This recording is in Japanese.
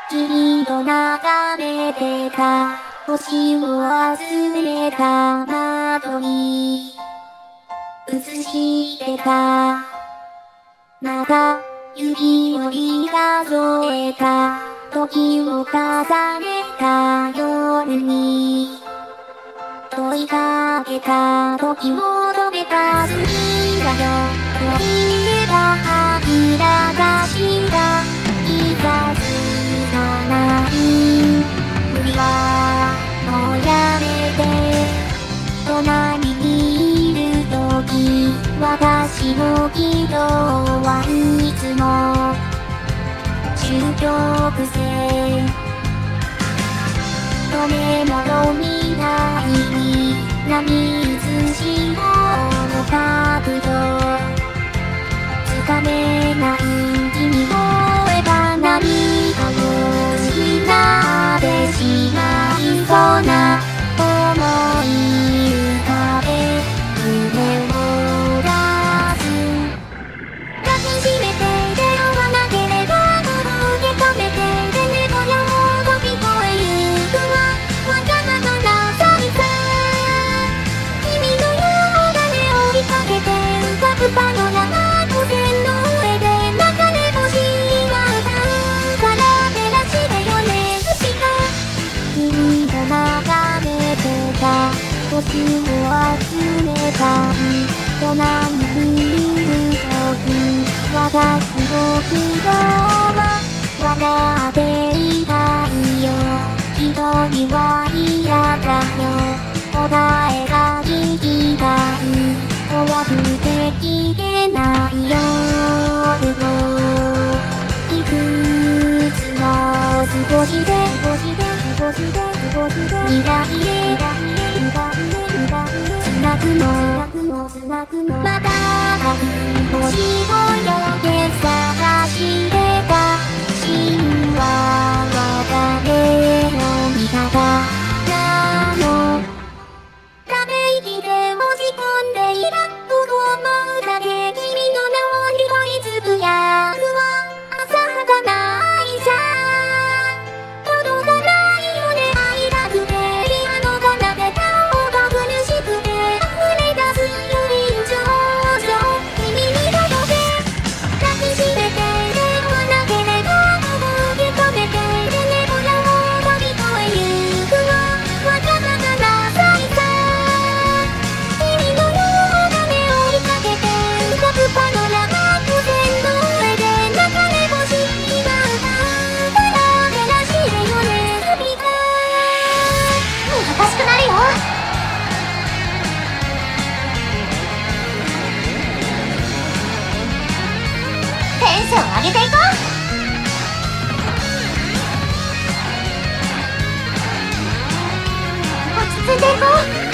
君と眺めてた星を集めた窓に映してた。また指折り数えた時を重ねた夜に問いかけた時を止めた罪だよと言えば諦がしたいざつがない無理はもうやめて隣にいる時私の軌道はいつも終局性止め物みたいに波打つ潮の角度つかめない君を追えば何かを失ってしまいそうな思い浮かべ胸を出す抱きしめて出会わなければ受け止めてでねぼやを飛び越えゆくわわがままな寂しさ君のようだね追いかけて浮かぶパノラマの線の上で流れ星は歌うから照らしてよね月が君と眺めてた星を集めた隣にいる時私の希望は笑っていたいよ一人は嫌だよ答えが聞きたい怖くて聞けないよいくつも少しで未来へつなぐのまたがる星をよけ探してた神話は誰の味方なのため息で押し込んでいたと思うだけ君の名を一人つぶやくわ浅はかな愛さ届かないよね愛だくてピアノが鳴ってた方が苦しくて溢れ出す友情君に届け抱きしめて出会わなければ受け止めてでねぼやを飛び越えゆくわわがままな寂しさ君のようだね追いかけて浮かぶパノラマの線の上で流れ星が歌うから照らしてよね月がおかしくなるよテンション上げていこう落ち着いていこう